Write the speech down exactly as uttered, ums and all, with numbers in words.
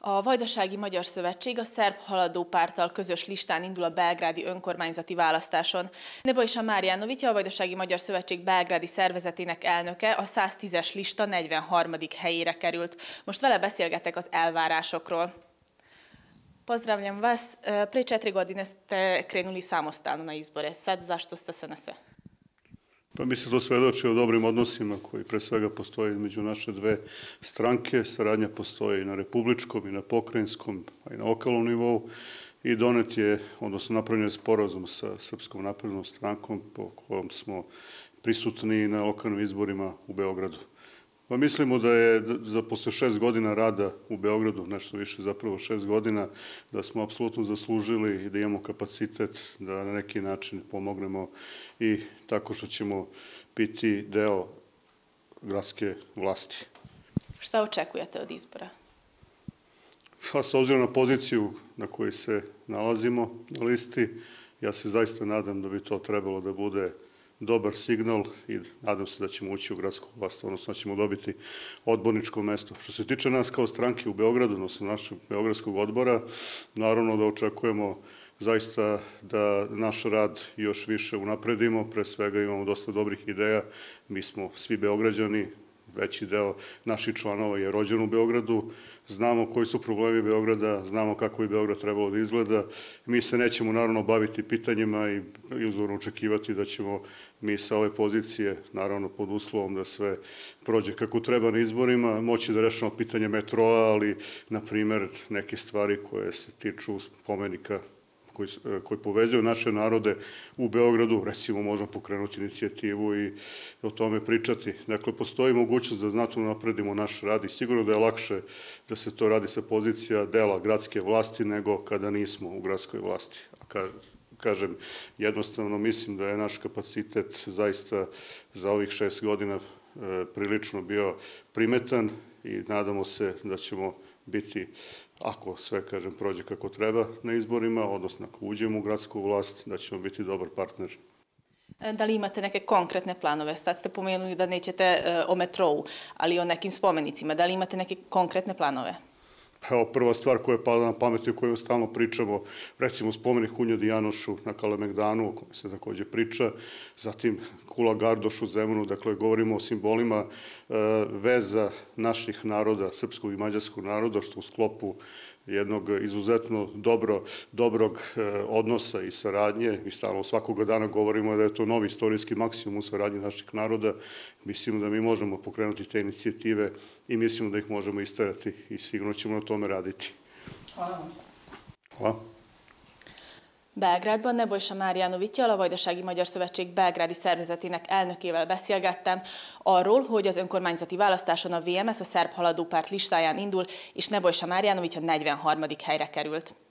A Vajdasági Magyar Szövetség a szerb haladó párttal közös listán indul a belgrádi önkormányzati választáson. Nebojsa Márjanovics, a Vajdasági Magyar Szövetség belgrádi szervezetének elnöke, a száztízes lista negyvenharmadik helyére került. Most vele beszélgetek az elvárásokról. Pozdravljam vas. Pre četiri godine ste krenuli samostalno na izbore. Sad zašto ste se nase? Pa mi se to svedoči o dobrim odnosima koji pre svega postoje između naše dve stranke. Saradnja postoji i na republičkom i na pokrajinskom, a i na lokalnom nivou. I donet je, odnosno napravljen je sporazum sa Srpskom naprednom strankom po kojom smo prisutni na lokalnim izborima u Beogradu. Pa mislimo da je za posle šest godina rada u Beogradu, nešto više zapravo šest godina, da smo apsolutno zaslužili i da imamo kapacitet da na neki način pomognemo i tako što ćemo biti deo gradske vlasti. Šta očekujete od izbora? Pa s obzirom na poziciju na kojoj se nalazimo na listi, ja se zaista nadam da bi to trebalo da bude dobar signal i nadam se da ćemo ući u gradsku vlast, odnosno da ćemo dobiti odborničko mesto. Što se tiče nas kao stranke u Beogradu, odnosno našeg beogradskog odbora, naravno da očekujemo zaista da naš rad još više unapredimo, pre svega imamo dosta dobrih ideja, mi smo svi Beograđani, veći deo naših članova je rođen u Beogradu, znamo koji su problemi Beograda, znamo kako bi Beograd trebalo da izgleda. Mi se nećemo naravno baviti pitanjima i iluzorno očekivati da ćemo mi sa ove pozicije, naravno pod uslovom da sve prođe kako treba na izborima, moći da rešimo pitanje metroa, ali na primer neke stvari koje se tiču spomenika koji, koji povezuju naše narode u Beogradu, recimo možemo pokrenuti inicijativu i o tome pričati. Dakle, postoji mogućnost da znatno napredimo naš rad i sigurno da je lakše da se to radi sa pozicija dela gradske vlasti nego kada nismo u gradskoj vlasti. A kažem, jednostavno mislim da je naš kapacitet zaista za ovih šest godina prilično bio primetan i nadamo se da ćemo biti, ako sve, kažem, prođe kako treba na izborima, odnosno ako uđemo u gradsku vlast, da ćemo biti dobar partner. Da li imate neke konkretne planove? Sad ste pomenuli da nećete o metrou, ali i o nekim spomenicima. Da li imate neke konkretne planove? Evo, prva stvar koja je pala na pamet i o kojoj stalno pričamo, recimo spomenik Hunjadi Janošu na Kalemegdanu, o kojoj se takođe priča, zatim Kula Gardoš u Zemunu, dakle, govorimo o simbolima veza naših naroda, srpskog i mađarskog naroda, što u sklopu jednog izuzetno dobro, dobrog odnosa i saradnje, mi stalno svakoga dana govorimo da je to novi istorijski maksimum u saradnji naših naroda, mislimo da mi možemo pokrenuti te inicijative i mislimo da ih možemo isterati i sigurno ćemo na tome raditi. Hvala. Hvala. Belgrádban Nebojsa Márjanovics-jal, a Vajdasági Magyar Szövetség belgrádi szervezetének elnökével beszélgettem arról, hogy az önkormányzati választáson a vé em es a szerb haladó párt listáján indul, és Nebojsa Márjanovics a negyvenharmadik helyre került.